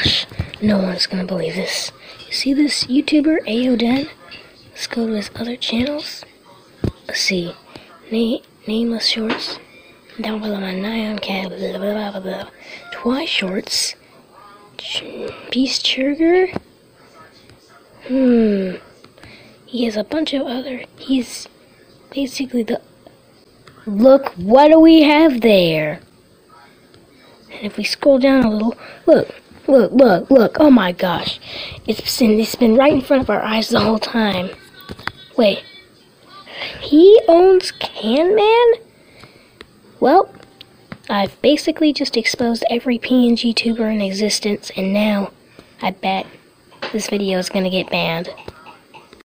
gosh, no one's gonna believe this. You see this YouTuber, Aoden? Let's go to his other channels. Let's see. Nameless Shorts. Down below my Nyan Cat. Blah, blah, blah, blah. Twice Shorts. Beast Churger. He has a bunch of other. He's basically the. Look, what do we have there? And if we scroll down a little, look. Oh my gosh. It's been right in front of our eyes the whole time. Wait. He owns Can-Man? Well, I've basically just exposed every PNG tuber in existence, and now I bet this video is gonna get banned.